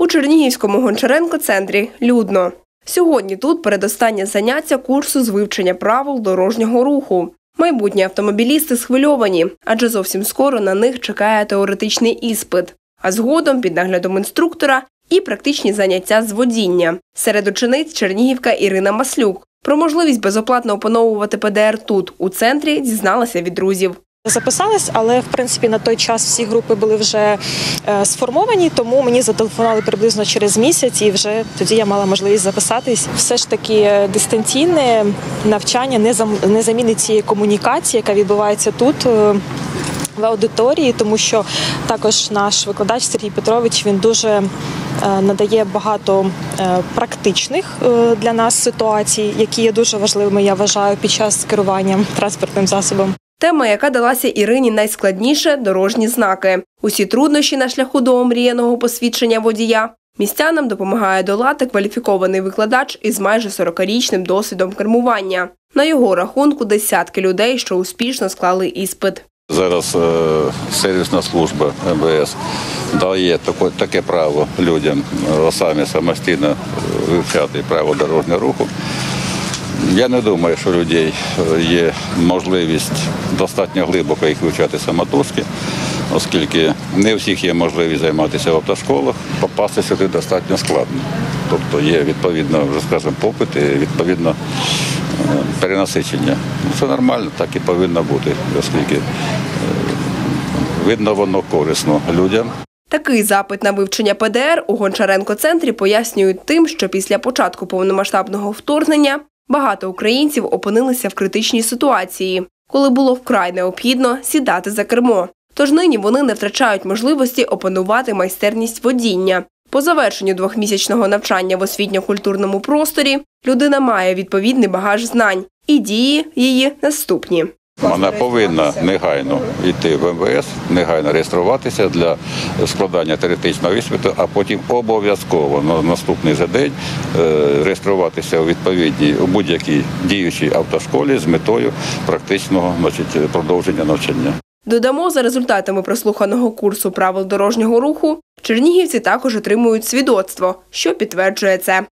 У Чернігівському Гончаренко-центрі людно. Сьогодні тут передостаннє заняття курсу з вивчення правил дорожнього руху. Майбутні автомобілісти схвильовані, адже зовсім скоро на них чекає теоретичний іспит. А згодом під наглядом інструктора і практичні заняття з водіння. Серед учениць чернігівка Ірина Маслюк. Про можливість безоплатно опановувати ПДР тут, у центрі, дізналася від друзів. Записалась, але, в принципі, на той час всі групи були вже сформовані, тому мені зателефонували приблизно через місяць і вже тоді я мала можливість записатись. Все ж таки дистанційне навчання не замінить цієї комунікації, яка відбувається тут, в аудиторії, тому що також наш викладач Сергій Петрович, він дуже надає багато практичних для нас ситуацій, які є дуже важливими, я вважаю, під час керування транспортним засобом. Тема, яка далася Ірині найскладніше – дорожні знаки. Усі труднощі на шляху до омріяного посвідчення водія містянам допомагає долати кваліфікований викладач із майже 40-річним досвідом кермування. На його рахунку десятки людей, що успішно склали іспит. Зараз сервісна служба МВС дає таке право людям самостійно вивчати правила дорожнього руху. Я не думаю, що у людей є можливість достатньо глибоко їх вивчати самотужки, оскільки не у всіх є можливість займатися в автошколах, попасти сюди достатньо складно. Тобто є відповідно, вже скажімо, попит і відповідно перенасичення. Це нормально, так і повинно бути, оскільки видно воно корисно людям. Такий запит на вивчення ПДР у Гончаренко-центрі пояснюють тим, що після початку повномасштабного вторгнення багато українців опинилися в критичній ситуації, коли було вкрай необхідно сідати за кермо. Тож нині вони не втрачають можливості опанувати майстерність водіння. По завершенню двохмісячного навчання в освітньо-культурному просторі людина має відповідний багаж знань, і дії її наступні. Вона повинна негайно йти в МВС, негайно реєструватися для складання теоретичного іспиту, а потім обов'язково на наступний же день реєструватися у будь-якій діючій автошколі з метою практичного продовження навчання. Додамо, за результатами прослуханого курсу правил дорожнього руху, чернігівці також отримують свідоцтво, що підтверджує це.